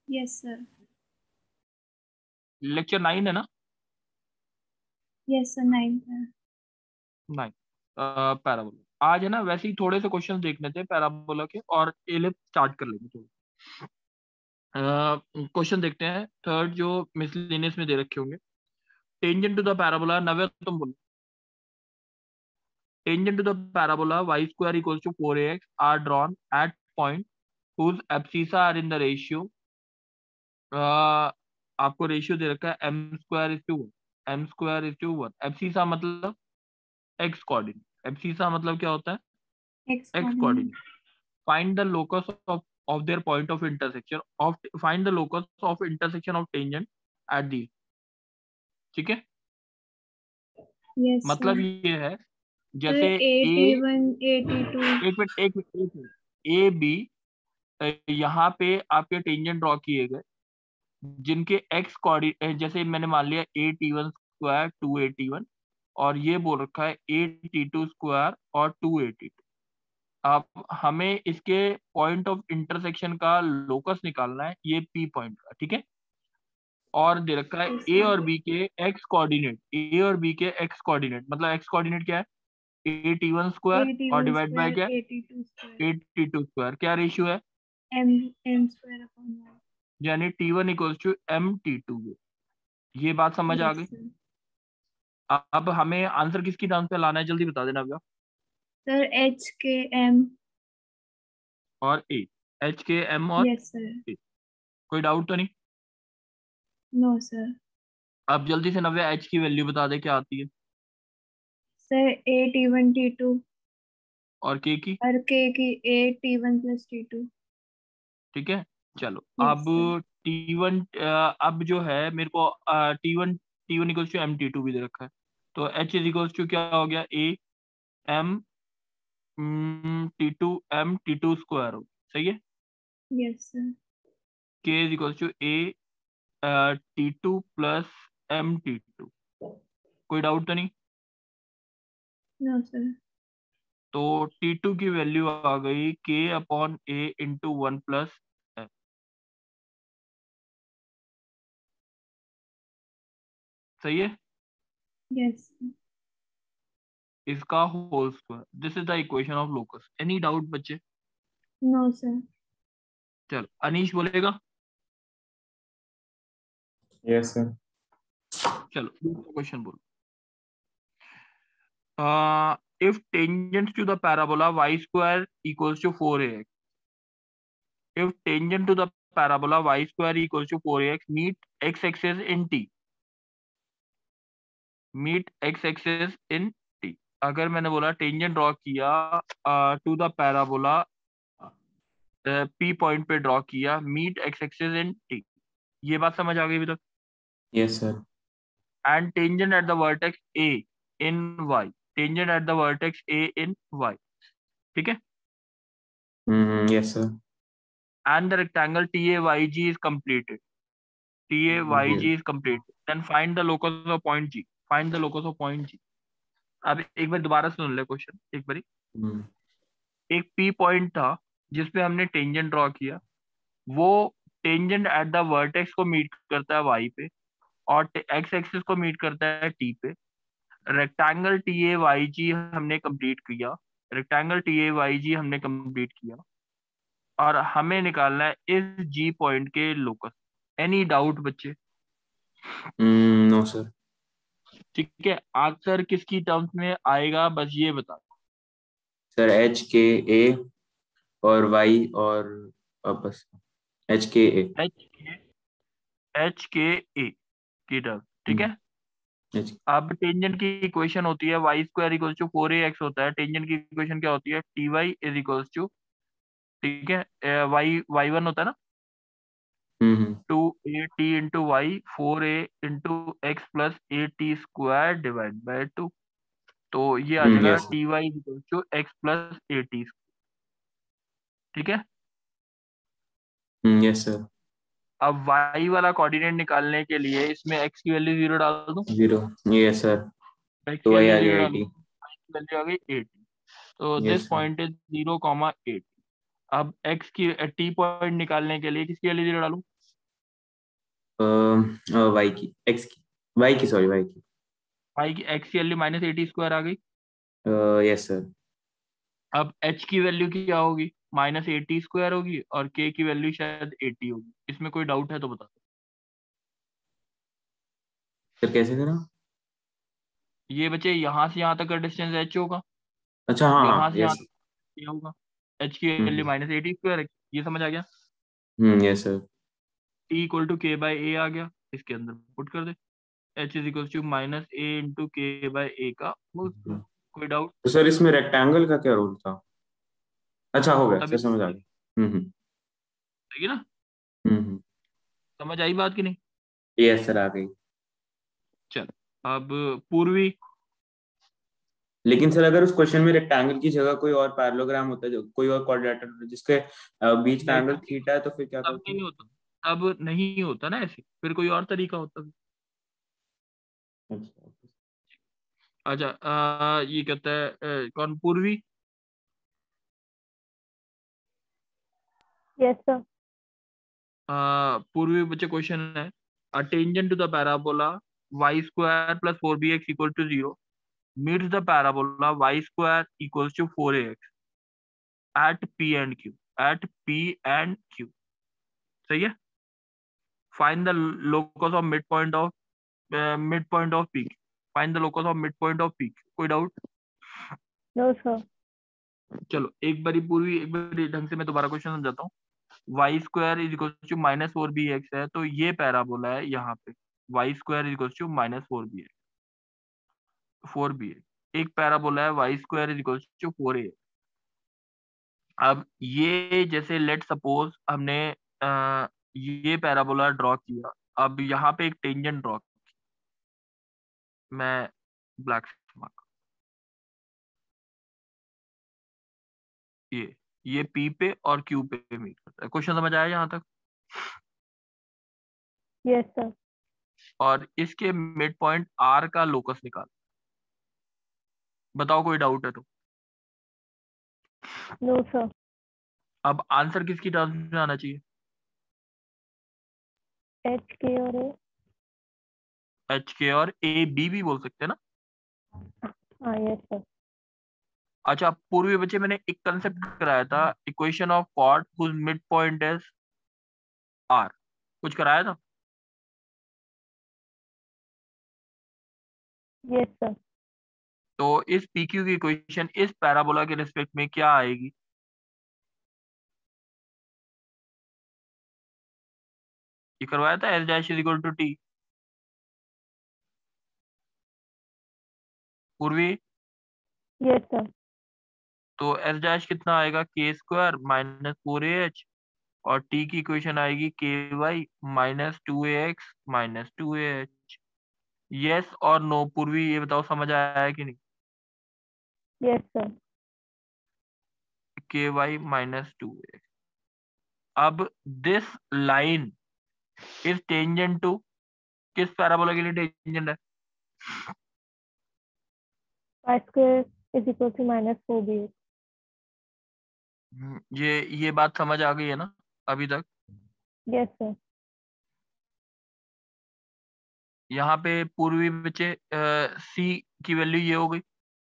Yes sir. Lecture 9 है ना? Yes sir, 9 है। 9। पैराबोला आज है ना, वैसे ही थोड़े से क्वेश्चन देखने थे पैराबोला के, और एलिप्स स्टार्ट कर लेंगे थोड़ा। क्वेश्चन देखते हैं थर्ड जो मिसलेनियस में दे रखे होंगे। Tangent to the parabola, Navya तुम बोलो। Tangent to the parabola y square equals to 4ax are drawn at point whose abscissa are in the ratio, आपको रेशियो दे रखा है m² is to 1। एब्सिसा मतलब एक्स कोऑर्डिनेट। एब्सिसा मतलब क्या होता है? X X coordinate. Coordinate. Find the locus of there point of intersection of, find the locus of intersection of tangent at the. ठीक है, यस मतलब सर। ये है सर जैसे ए, 81, 82। एक मिनट, ए बी, यहाँ पे आपके टेंजेंट ड्रॉ किए गए जिनके एक्स कोऑर्डिनेट, जैसे मैंने मान लिया A T1² 281, और ये बोल रखा है A T2² और 282। अब हमें इसके पॉइंट ऑफ इंटरसेक्शन का लोकस निकालना है, ये P पॉइंट का, ठीक है। और दे रखा है यस ए सर। और बी के एक्स कोऑर्डिनेट, ए और बी के एक्स कोऑर्डिनेट, मतलब एक्स कोऑर्डिनेट क्या है? A T1² और 81 डिवाइड बाय स्क्वायर, क्या? 82 स्क्वायर। A T2², क्या रेशियो है? M M square upon 1। यानी T1 = M T2। ये बात समझ आ यस गई? सर। अब हमें आंसर किसकी टर्म्स पे लाना है, जल्दी बता देना भैया। Sir H K M. और ए, H K M और यस सर। ए। कोई डाउट तो नहीं? No sir. अब जल्दी से नव्या एच की वैल्यू बता दे, क्या आती है? Sir A T1 T2। और के की? और के की A T1 + T2। ठीक है, चलो यस अब सर। T1, अब जो है मेरे को T1 = M T2 भी दे रखा है, तो H = क्या हो गया? A M T2 M T2² हो, सही है। Yes sir. K = A T2 + M T2। कोई डाउट तो नहीं? No sir. तो T2 की वैल्यू आ गई K/A × 1 + M। सही है, यस। इसका whole square. This is the equation of locus. Any doubt बच्चे? No sir. चलो अनीश बोलेगा। Yes sir. चलो दूसरा क्वेश्चन बोलो। If tangent to the parabola y² = 4ax, if tangent to the parabola y² = 4ax, meet x-axis in t, meet x-axis in t। अगर मैंने बोला tangent draw किया to the parabola, P point पे draw किया, meet x-axis in t, ये बात समझ आ गई अभी तक? Yes sir. And tangent at the vertex A in y, tangent at the vertex A in y, ठीक है। Yes sir. And the rectangle TAYG is completed, TAYG is completed, then find the locus of point G, find the locus of point G। अब एक बार दोबारा सुन ले question एक बारी। एक P point था जिसपे हमने टेंजेंट ड्रॉ किया, वो टेंजेंट एट द वर्टेक्स को मीट करता है y पे, और एक्स एक्सिस को मीट करता है t पे। रेक्टेंगल TAYG हमने कंप्लीट किया, रेक्टेंगल TAYG हमने कंप्लीट किया, और हमें निकालना है इस जी पॉइंट के लोकस। एनी डाउट बच्चे? No sir. ठीक है, आंसर किसकी टर्म्स में आएगा बस ये बता। सर HKA और Y और बस HKA। एच के ए की टर्म, ठीक है। H। अब टेंजेंट की इक्वेशन होती है y² = 4ax होता है, टेंजेंट की इक्वेशन क्या होती है? Ty = ठीक है, y1 होता है ना, 2a t × y 4a × x + at² तो ये आ जाएगा यस। Ty = x + at, ठीक है। Yes sir. अब y वाला कोऑर्डिनेट निकालने के लिए इसमें x की वैल्यू 0 डाल दूं, 0। Yes sir. x तो की वही वैल्यू आ 0 गया डाल 80। दूं, y की वैल्यू आ गई 80। तो this yes sir. Point is 0, 80। अब x की t पॉइंट निकालने के लिए किसकी वैल्यू 0 डालूं? वाई की, एक्स की, वाई की, सॉरी वाई की। y की x की वैल्यू माइनस एटी स्क्वायर आ गई। Yes sir. अब h की वैल्यू क्या होगी, माइनस एटी स्क्वायर होगी, और k की वैल्यू शायद 80 होगी। इसमें कोई डाउट है तो बता दो। सर कैसे करा? ये बच्चे यहाँ से यहाँ तक का डिस्टेंस h होगा, अच्छा हाँ यहाँ हाँ, से यहाँ यस। तक ये होगा। h की value hmm minus A T square है, ये समझ आ गया। Yes sir. t equal to K by A आ गया, इसके अंदर पुट कर दे। h is equal to minus A into K by A का होल स्क्वायर। कोई डाउट? तो सर इसमें रेक्टेंगल का क्या रोल था? अच्छा हो गया सर, तभी समझ आ गया। ठीक है ना, हम्म। समझ आई बात कि नहीं? यस सर, आ गई। चल, अब पूर्वी। लेकिन सर अगर उस क्वेश्चन में रेक्टेंगल की जगह कोई और पैरेललोग्राम होता है, जो कोई और क्वाड्रेटर जिसके बीच का नहीं, एंगल तब थीटा है, तो फिर क्या तब करते? नहीं होता, तब नहीं होता ना ऐसे, फिर कोई और तरीका होता। अच्छा। अच्छा, ये कहता है कौन, पूर्वी? Yes, sir. पूर्वी बच्चे क्वेश्चन है, a tangent to the parabola Y square plus four B X equal to zero meets the parabola Y square equals to four A X at P and Q, at P and Q. सही है। Find the locus of mid point of P Q. Find the locus of mid point of P Q. कोई doubt? No, sir. चलो एक बारी पूर्वी, एक बारी ढंग से मैं दोबारा क्वेश्चन समझाता हूँ। Y square is equal to minus four B X है, तो ये पैराबोला है यहाँ पे। Y square is equal to minus four B X, four B X एक पैराबोला है। Y square is equal to four A. अब ये जैसे लेट सपोज हमने ये पैराबोला ड्रॉ किया, अब यहाँ पे एक टेंजेंट ड्रॉ, मैं ब्लैक मार्क, ये पी पे और क्यू पे मीट करता है। क्वेश्चन समझ आया यहाँ तक? Yes, sir. और इसके मिड पॉइंट आर का लोकस निकाल। बताओ कोई डाउट है तो। No, sir. अब आंसर किसकी टर्म्स में आना चाहिए? H, K और A. एच के और ए बी भी बोल सकते हैं ना। हाँ, yes, sir. अच्छा, पूर्वी बच्चे मैंने एक कंसेप्ट कराया था, equation of chord whose mid point is R, कुछ कराया था। Yes, sir. तो इस पी क्यू की इक्वेशन इस पैराबोला के रिस्पेक्ट में क्या आएगी? ये करवाया था, S dash is equal to T. Purvi, Yes, sir. तो एस डैश कितना आएगा, K square minus four A H, और टी की इक्वेशन आएगी K Y minus two A X minus two A H. Yes और नो पूर्वी, ये बताओ समझ आया है कि नहीं? Yes, sir. K Y minus two A. अब this line is tangent to, किस पैराबोला के लिए टेंजेंट है? Y square is equal to minus 4BX. ये बात समझ आ गई है ना अभी तक? Yes, sir. यहाँ पे पूर्वी बच्चे सी की वैल्यू ये हो गई,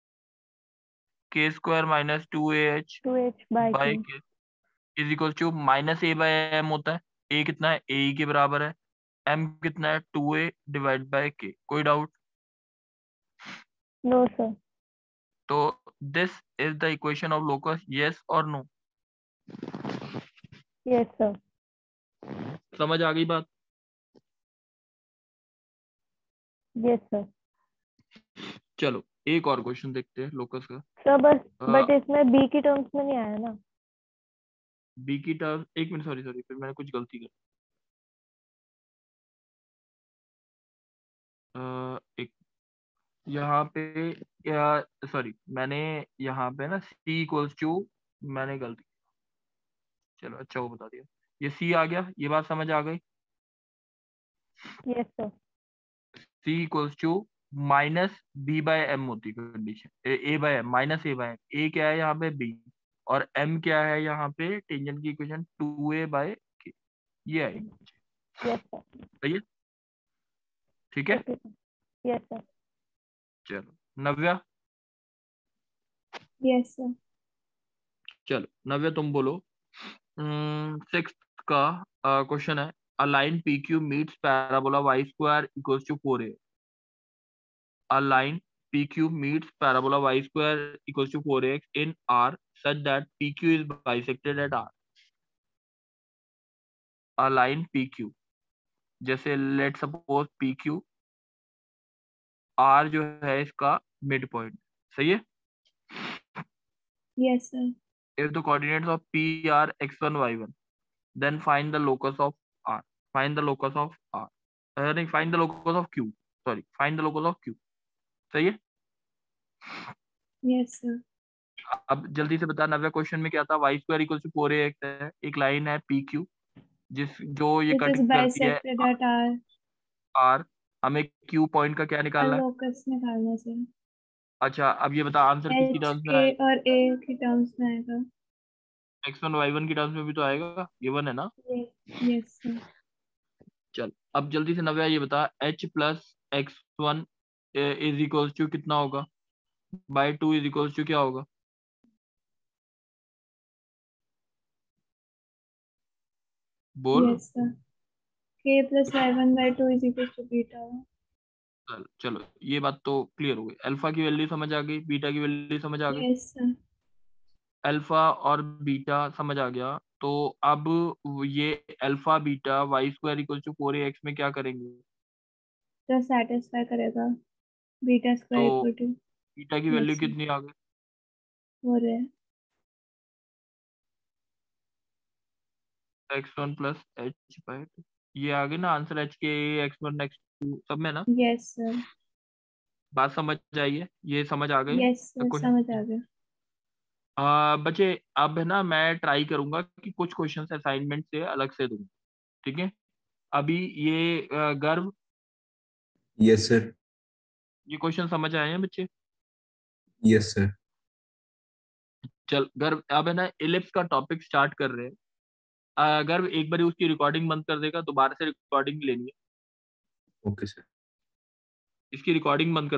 K square minus two A H 2H by by Q. K is equal to minus A by M होता है। ए कितना है, ए के बराबर है। एम कितना है, to A divide by K. कोई डाउट? No, sir. तो this is the equation of locus, yes और नो? Yes, sir. समझ आ गई बात? Yes, sir. चलो एक और क्वेश्चन देखते हैं लोकस का। Sir, बट इसमें B की टर्म्स में नहीं आया ना. बी की टर्म, एक मिनट, सॉरी सॉरी, फिर मैंने कुछ गलती कर, एक यहाँ पे, या सॉरी, मैंने यहाँ पे ना सी इक्वल्स टू, मैंने गलती, चलो अच्छा वो बता दिया। ये सी आ गया, ये बात समझ आ गई। Yes, sir. C equals to minus B by M होती condition, A by M, minus A by M. A क्या है यहाँ पे, बी, और एम क्या है यहाँ पे, टेंजेंट की इक्वेशन टू ए बाय के, ये आएगी। Yes, sir. सही है, ठीक है। Okay, sir. Yes, sir. चलो नव्या, Yes, sir. चलो नव्या तुम बोलो। 6th का क्वेश्चन है, a line P Q meets parabola Y square equals to 4a। A line PQ meets parabola y square equals to 4x in R such that PQ is bisected at R. A line PQ, जैसे let suppose PQ, R जो है इसका mid point, सही है। Yes, sir. If the coordinates of P are x1 y1, then find the locus of R. Find the locus of R. नहीं, find the locus of Q. Sorry, find the locus of Q. सही है। Yes, sir. अब जल्दी से बता नव्या, question में क्या था, Y square equal to 4ax है, एक लाइन है पी क्यू जो ये Which कट is करती है bisected at R. आर, हमें क्यू पॉइंट का क्या और निकालना है। locus निकालना सर। अच्छा अब ये बता आंसर किसकी H टर्म्स में K आएगा, और A की टर्म्स में आएगा। x1 y1 की टर्म्स में भी तो आएगा, ये वन है ना। Yes, sir. चल अब जल्दी से नव्या ये बता, h plus x1 is equals to कितना होगा, बाय 2 इज इक्वल्स टू क्या होगा, बोल। Yes, sir. K plus Y1 by 2 is equal to beta. चलो ये बात तो क्लियर हो गई, अल्फा की वैल्यू समझ आ गई, बीटा की वैल्यू समझ आ गई, Yes, sir. अल्फा और बीटा समझ आ गया। तो अब ये alpha beta Y square equal to 4ax में क्या करेंगे, तो satisfy करेगा beta तो square equal to बीटा की वैल्यू yes, sir. कितनी आ गई, हो रहा है। x1 प्लस h बाय 2, ये आ गई ना आंसर, h के x1 x2 सब में ना। Yes, sir. बात समझ आई है, ये समझ आ गई Yes, sir. क्वेश्चन। समझ आ गया। बच्चे अब है ना, मैं ट्राई करूंगा कि कुछ क्वेश्चन असाइनमेंट से अलग से दूं, ठीक है। अभी ये गर्व, यस सर। ये क्वेश्चन समझ आए हैं बच्चे। Yes sir. चल गर्व, अब है ना इलिप्स का टॉपिक स्टार्ट कर रहे हैं। गर्व एक बार उसकी रिकॉर्डिंग बंद कर देगा, दोबारा से रिकॉर्डिंग लेनी है, ओके सर। इसकी रिकॉर्डिंग बंद कर